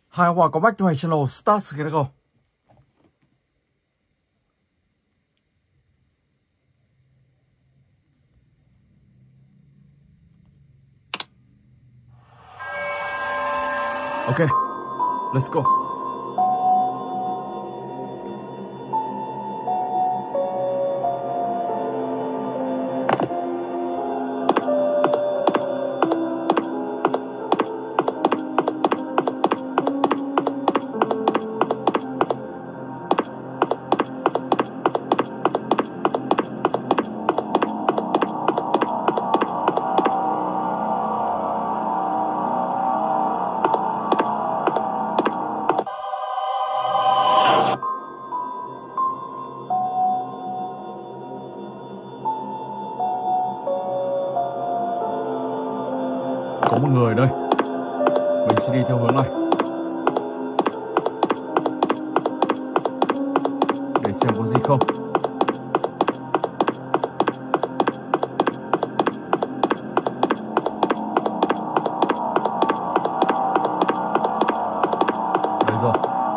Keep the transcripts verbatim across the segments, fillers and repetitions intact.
Hi, welcome back to my channel, Stars Go. Okay, let's go. Có một người ở đây. Mình sẽ đi theo hướng này để xem có gì không. Đấy rồi.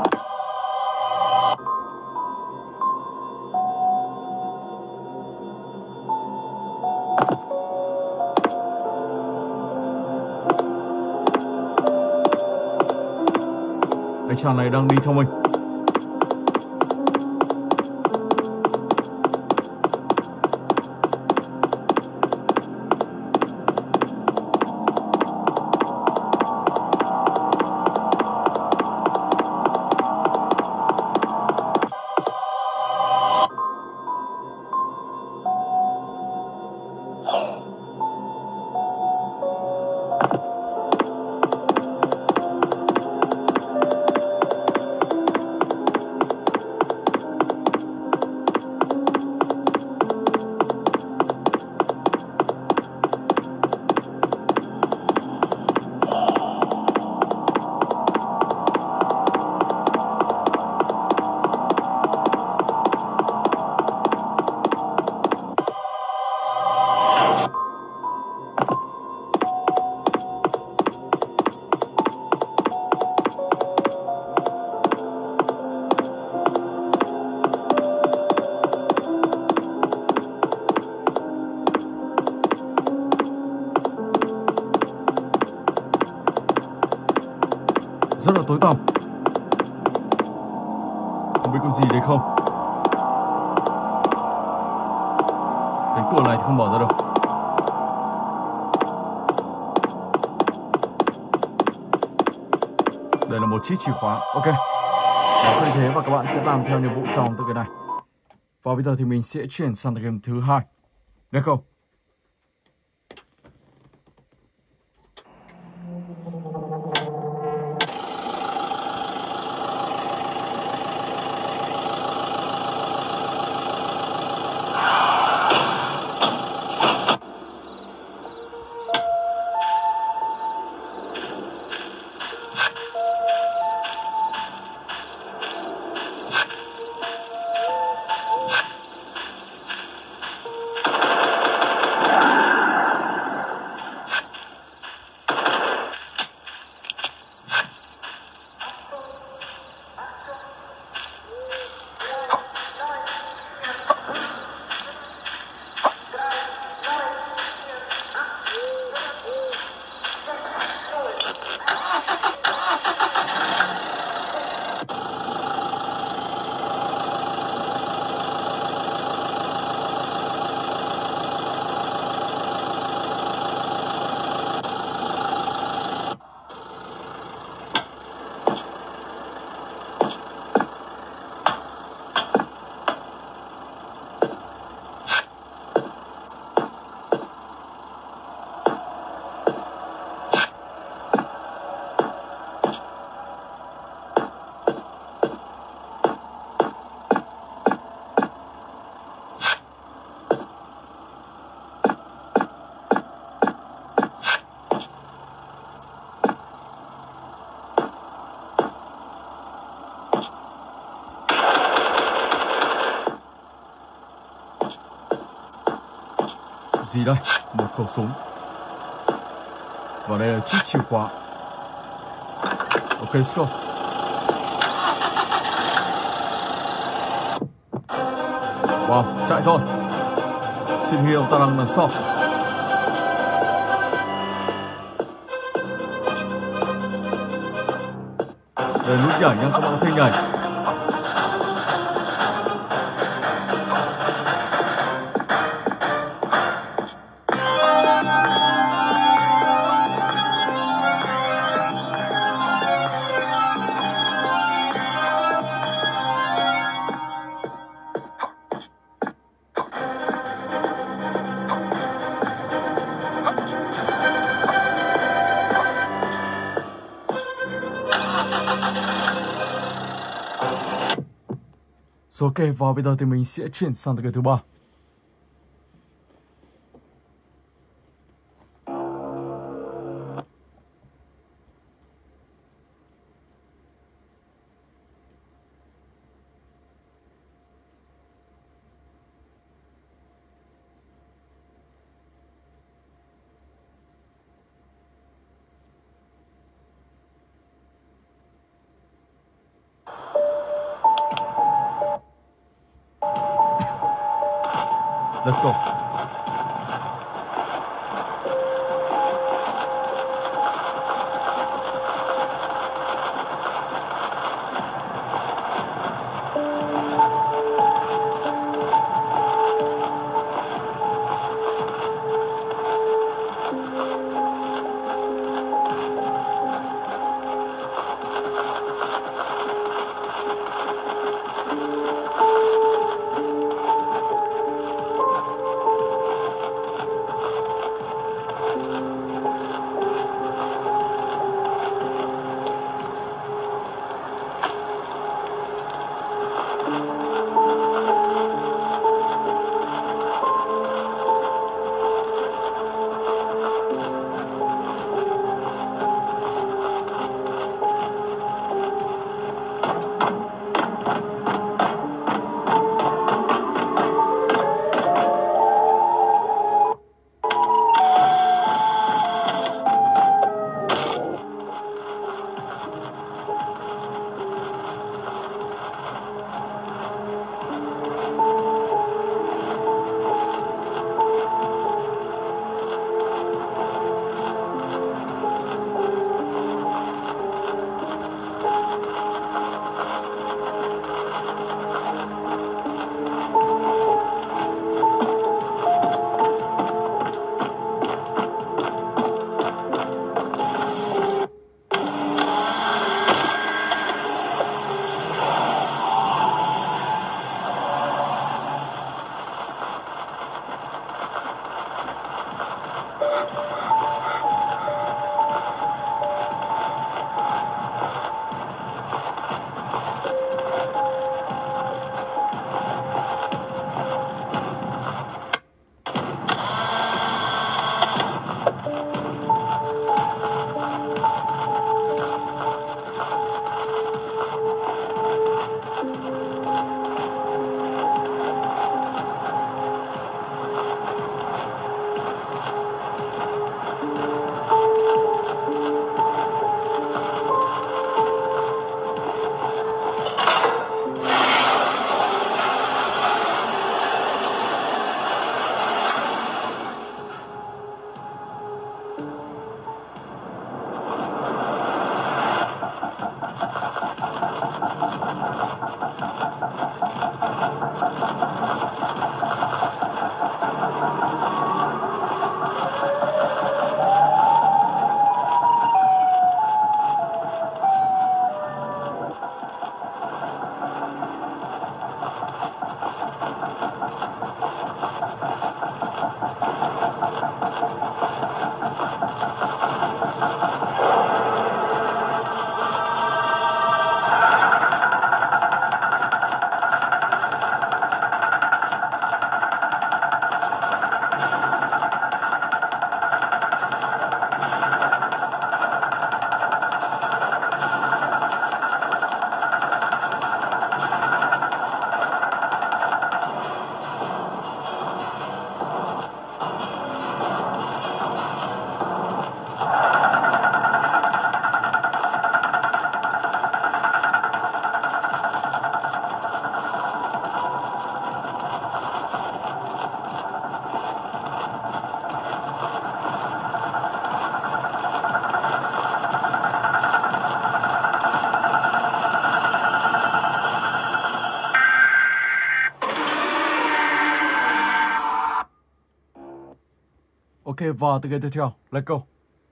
Anh chàng này đang đi theo mình. Rất là tối tăm. Không biết có gì đấy không. Cánh cửa này thì không mở ra được. Đây là một chiếc chìa khóa. Ok. Đó như thế và các bạn sẽ làm theo nhiệm vụ trong từ cái này. Và bây giờ thì mình sẽ chuyển sang game thứ hai. Được không? Gì đây? Một khẩu súng. Và đây là chiếc chìa khóa. Ok, let's go. Wow, chạy thôi. Xin hy ông ta đang đằng sau. Đây nút nhảy nha, các bạn có thể nhảy. Ok, và bây giờ thì mình sẽ chuyển sang cái thứ ba. Let's go. Ok, và từ game tiếp theo, let's go.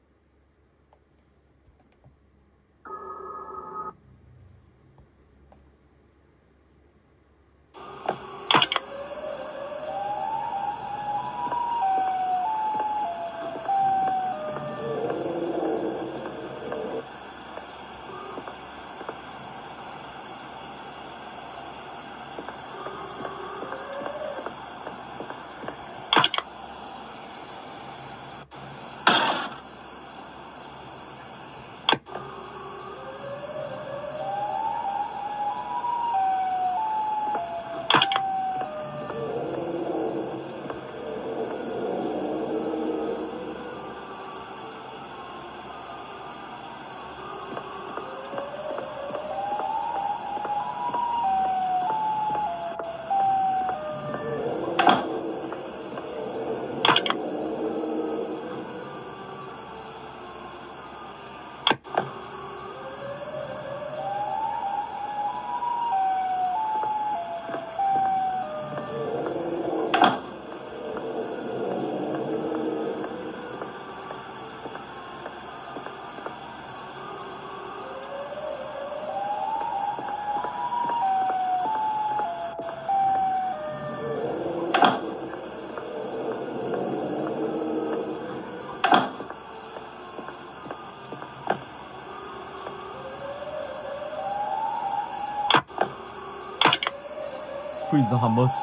Freezer Hammers.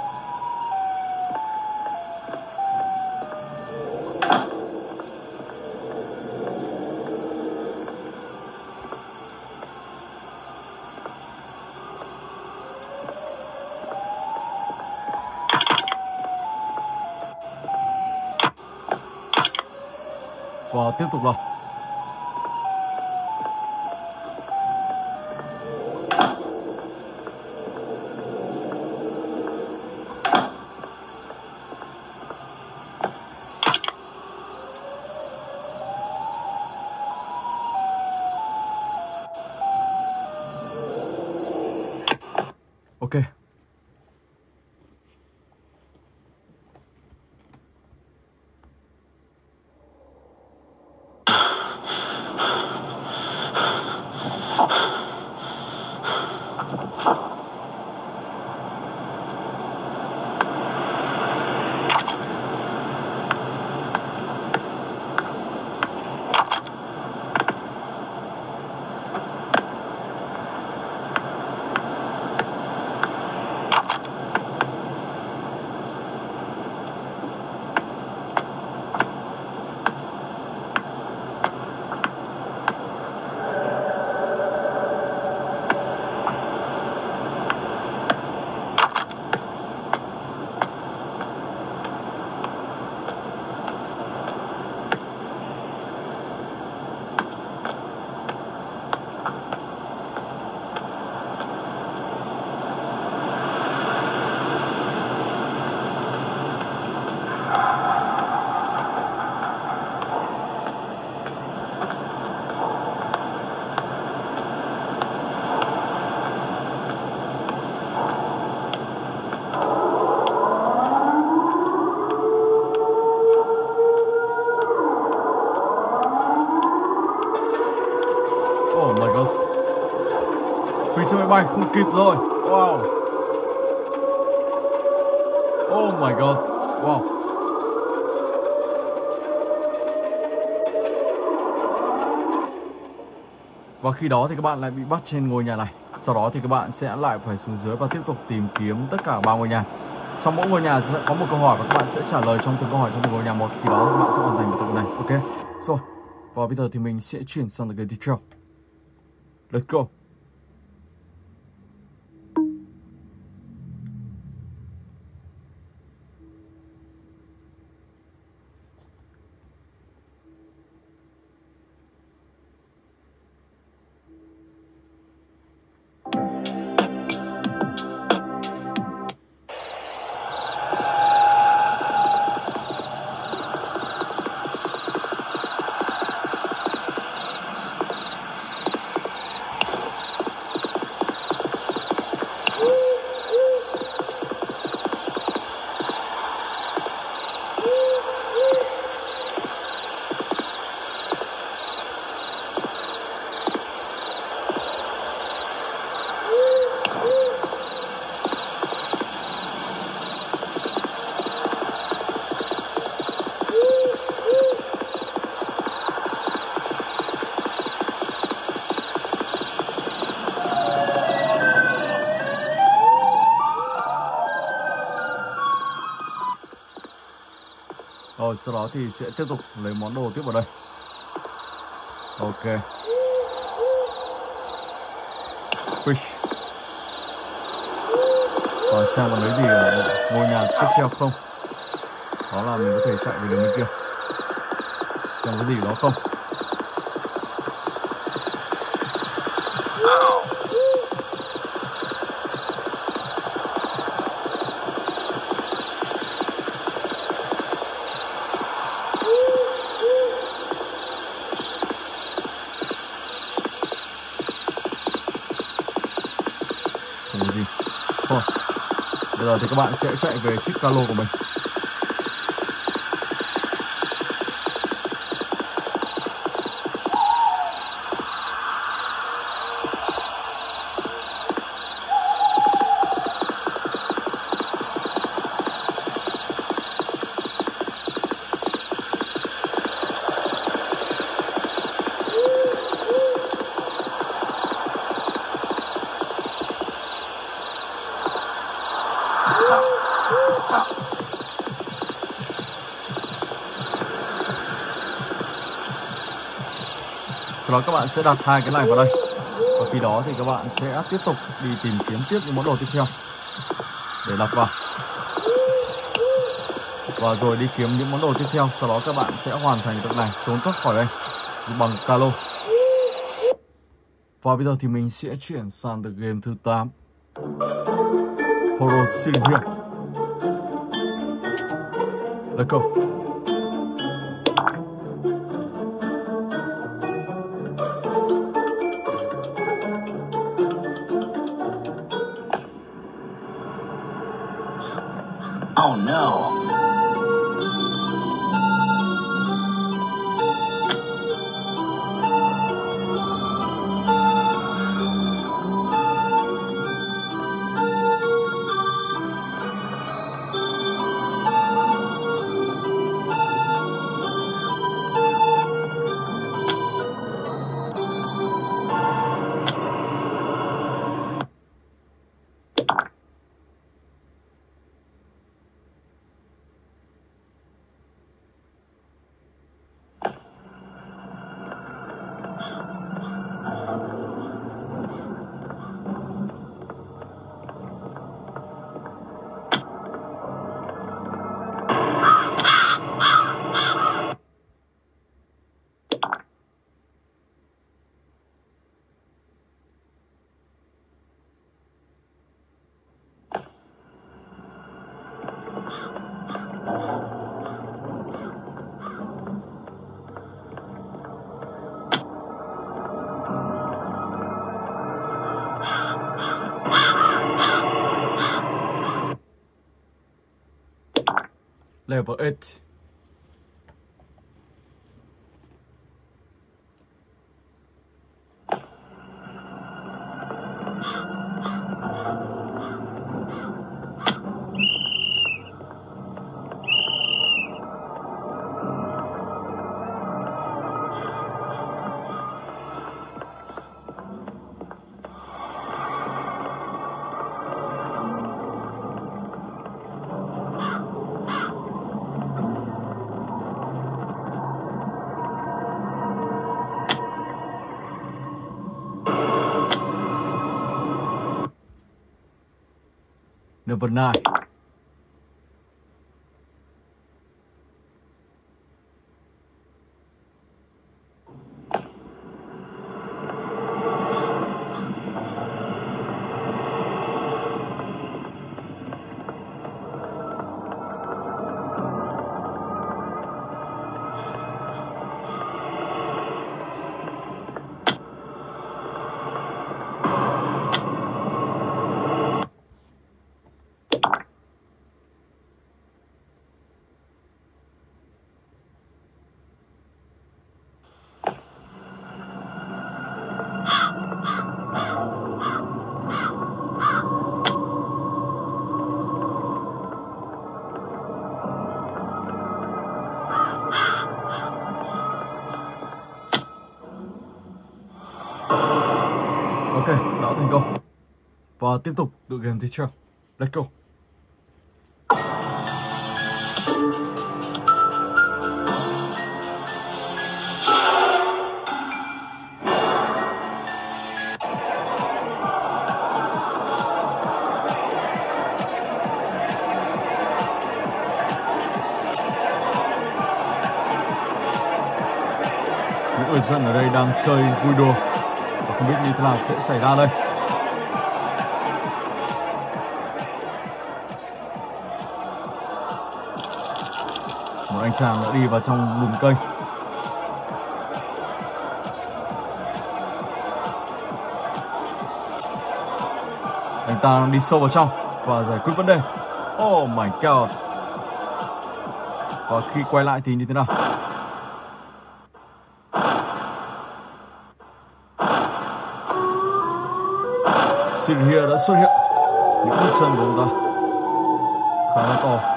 Và tiếp tục là ok. Oh my god. Phi chơi máy bay không kịp rồi. Wow. Oh my god. Wow. Và khi đó thì các bạn lại bị bắt trên ngôi nhà này. Sau đó thì các bạn sẽ lại phải xuống dưới và tiếp tục tìm kiếm tất cả ba ngôi nhà. Trong mỗi ngôi nhà sẽ có một câu hỏi và các bạn sẽ trả lời trong từng câu hỏi trong từng ngôi nhà một. Khi đó các bạn sẽ hoàn thành được tập này. Ok. Rồi. Và bây giờ thì mình sẽ chuyển sang cái tiếp theo. Let's go. Rồi sau đó thì sẽ tiếp tục lấy món đồ tiếp vào đây. Ok. Fish. Và xem còn lấy gì ở ngôi nhà tiếp theo không. Đó là mình có thể chạy về đường bên kia. Xem có gì đó không. Không có gì. Thôi. Bây giờ thì các bạn sẽ chạy về chiếc calo của mình. Sau đó các bạn sẽ đặt hai cái này vào đây. Và khi đó thì các bạn sẽ tiếp tục đi tìm kiếm tiếp những món đồ tiếp theo để đặt vào. Và rồi đi kiếm những món đồ tiếp theo. Sau đó các bạn sẽ hoàn thành việc này, trốn thoát khỏi đây bằng calo. Và bây giờ thì mình sẽ chuyển sang tựa game thứ tám, Horror Ceiling Hill. Let's go. Oh no. Level eight. Level nine. Ok, đã thành công. Và tiếp tục tựa game tiếp theo. Let's go. người dân ở đây đang chơi vui đùa và không biết như thế nào sẽ xảy ra đây. Một anh chàng đã đi vào trong lùm cây. Anh ta đang đi sâu vào trong và giải quyết vấn đề. Oh my god. Và khi quay lại thì như thế nào? Sylvia đã xuất hiện. Những bước chân của ông ta khá là to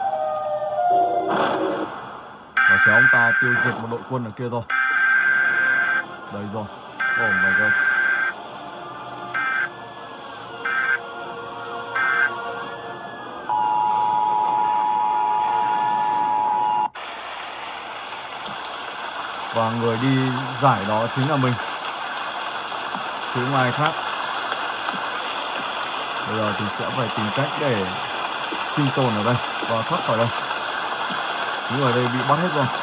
và kéo ông ta tiêu diệt một đội quân ở kia rồi. Đấy rồi. Oh my god. Và người đi giải đó chính là mình, chứ không ai khác. Bây giờ thì sẽ phải tìm cách để sinh tồn ở đây và thoát khỏi đây. Những người ở đây bị bắt hết rồi.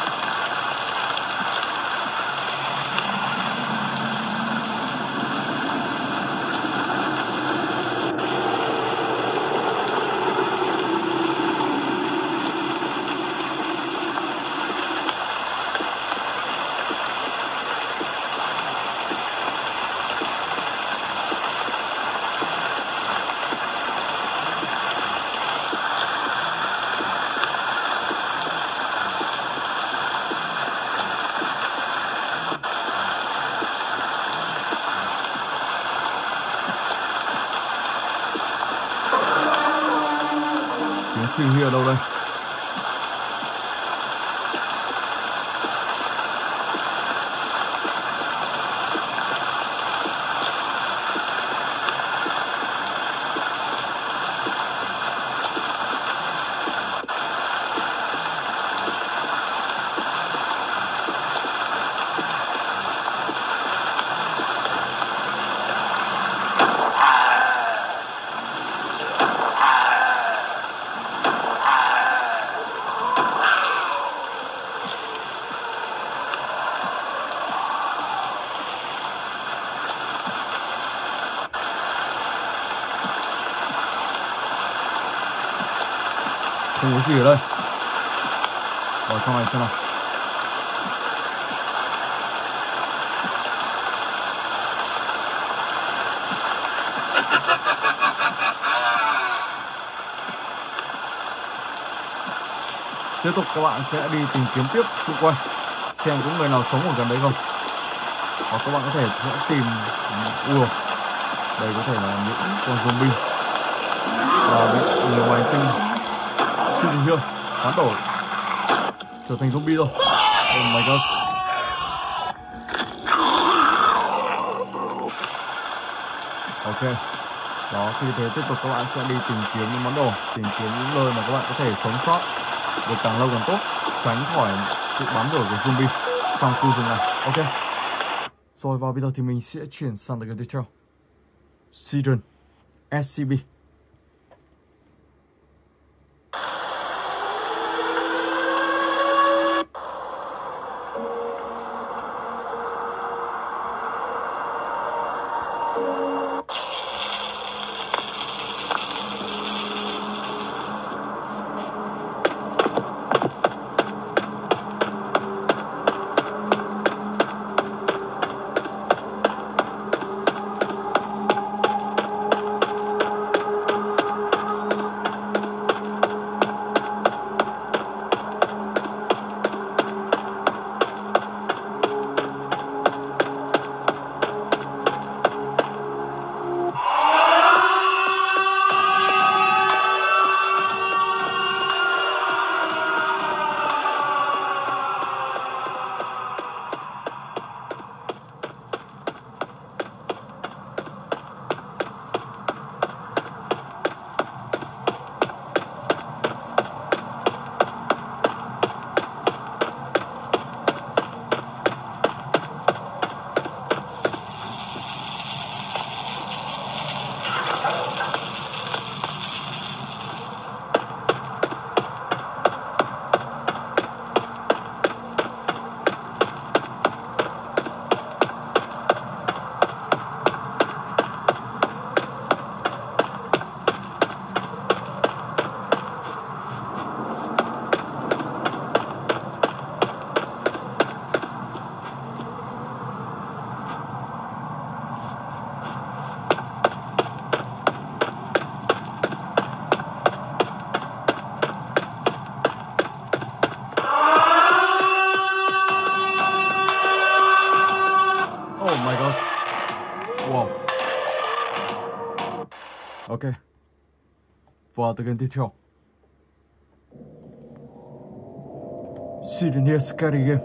Suy nghĩ ở đâu đây? Không có gì ở đây. Vào trong này xem nào. Tiếp tục các bạn sẽ đi tìm kiếm tiếp xung quanh xem có người nào sống ở gần đấy không. Hoặc các bạn có thể sẽ tìm ùa. Đây có thể là những con zombie và bị người ngoài hành tinh sinh hương hoán đổi trở thành zombie rồi. Oh my god. Ok. Đó, khi thế tiếp tục các bạn sẽ đi tìm kiếm những món đồ, tìm kiếm những nơi mà các bạn có thể sống sót được càng lâu càng tốt, tránh khỏi sự bám đuổi của zombie trong khu rừng này. Ok. Rồi và bây giờ thì mình sẽ chuyển sang tới cái tiếp theo. Siren ét xê bê. gosh. Wow. Ok. Vào từ game tiếp theo. Sydney Scary Game.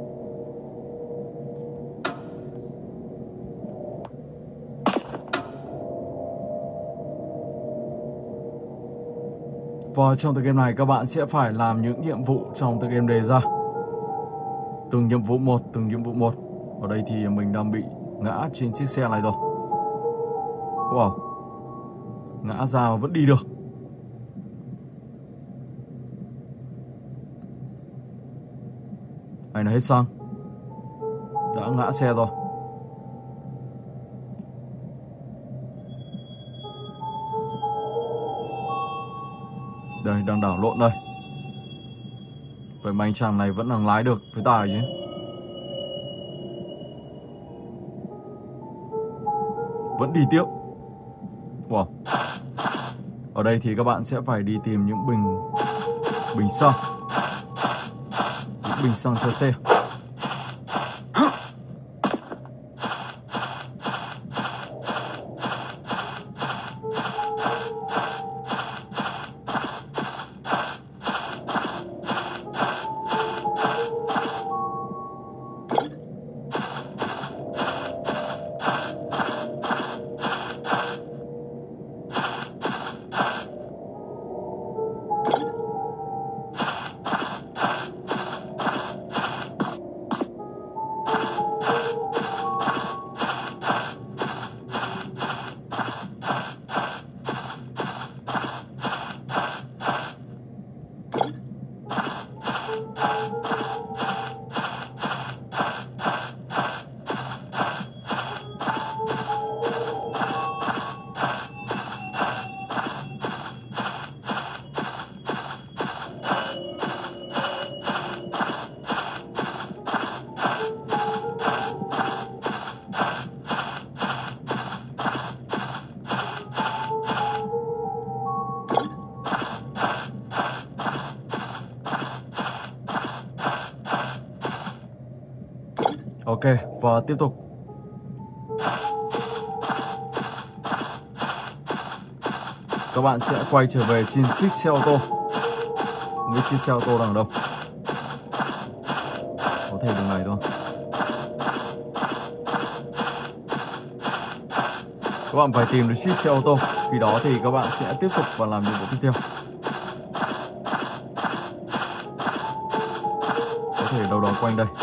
Và trong tựa game này các bạn sẽ phải làm những nhiệm vụ trong tựa game đề ra. Từng nhiệm vụ một, từng nhiệm vụ một. Ở đây thì mình đang bị ngã trên chiếc xe này rồi. Wow. Ngã ra mà vẫn đi được. Này là hết xăng. Đã ngã xe rồi. Đây, đang đảo lộn đây. Vậy mà anh chàng này vẫn đang lái được với tài chứ. Vẫn đi tiếp. Wow. Ở đây thì các bạn sẽ phải đi tìm những bình Bình xăng. Những bình xăng cho xe. Ok, và tiếp tục. Các bạn sẽ quay trở về trên chiếc xe ô tô. Không biết chiếc xe ô tô đang ở đâu. Có thể đường này thôi. Các bạn phải tìm được chiếc xe ô tô. Khi đó thì các bạn sẽ tiếp tục và làm nhiệm vụ tiếp theo. Có thể đâu đó quanh đây.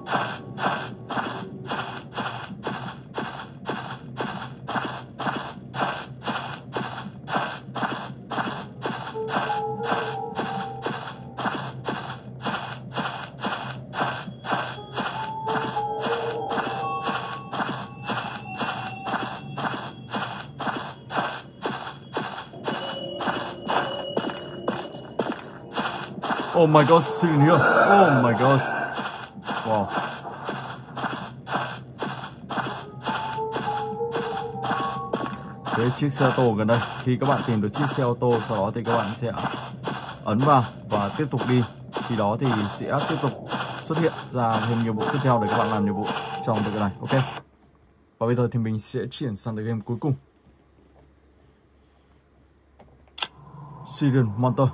Oh my god, sitting here. Oh my god. Wow. Với chiếc xe ô tô gần đây. Khi các bạn tìm được chiếc xe ô tô, sau đó thì các bạn sẽ ấn vào và tiếp tục đi. Khi đó thì sẽ tiếp tục xuất hiện ra thêm nhiệm vụ tiếp theo để các bạn làm nhiệm vụ trong cái này. Ok. Và bây giờ thì mình sẽ chuyển sang tới game cuối cùng. Siren Monster.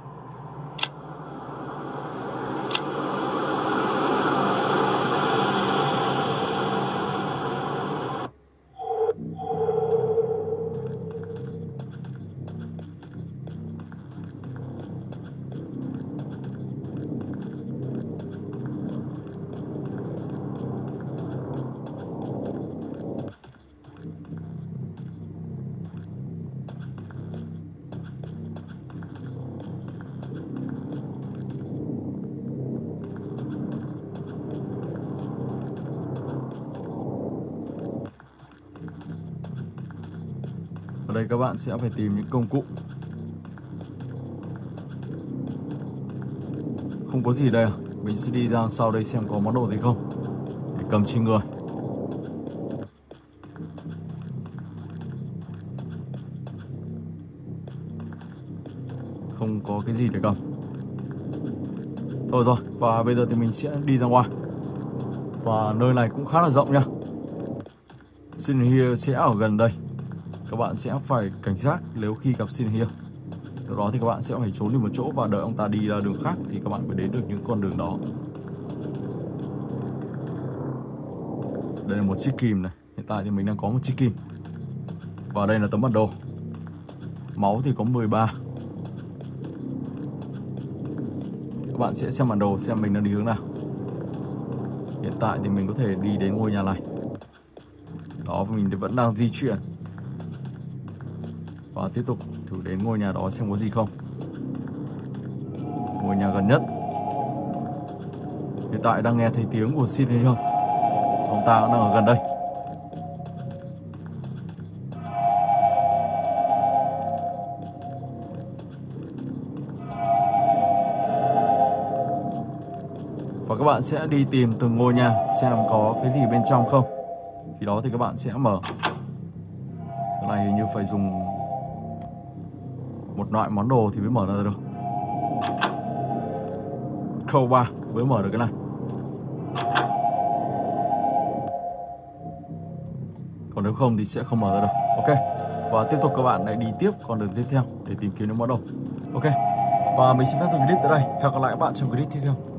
Ở đây các bạn sẽ phải tìm những công cụ. Không có gì đây à? Mình sẽ đi ra sau đây xem có món đồ gì không để cầm trên người. Không có cái gì để cầm. Thôi rồi, và bây giờ thì mình sẽ đi ra ngoài. Và nơi này cũng khá là rộng nha. Silent Hill sẽ ở gần đây. Các bạn sẽ phải cảnh giác nếu khi gặp Silent Hill. Sau đó thì các bạn sẽ phải trốn đi một chỗ và đợi ông ta đi ra đường khác thì các bạn mới đến được những con đường đó. Đây là một chiếc kìm này. Hiện tại thì mình đang có một chiếc kim. Và đây là tấm bản đồ. Máu thì có mười ba. Các bạn sẽ xem bản đồ xem mình đang đi hướng nào. Hiện tại thì mình có thể đi đến ngôi nhà này. Đó, mình thì vẫn đang di chuyển. Và tiếp tục thử đến ngôi nhà đó xem có gì không. Ngôi nhà gần nhất. Hiện tại đang nghe thấy tiếng của Silent Hill. Ông ta đang ở gần đây. Và các bạn sẽ đi tìm từng ngôi nhà xem có cái gì bên trong không. Khi đó thì các bạn sẽ mở. Cái này hình như phải dùng một loại món đồ thì mới mở ra được. Crowbar mới mở được cái này. Còn nếu không thì sẽ không mở ra được. Ok. Và tiếp tục các bạn lại đi tiếp con đường tiếp theo để tìm kiếm những món đồ. Ok. Và mình xin phép dừng clip tại đây. Hẹn gặp lại các bạn trong clip tiếp theo.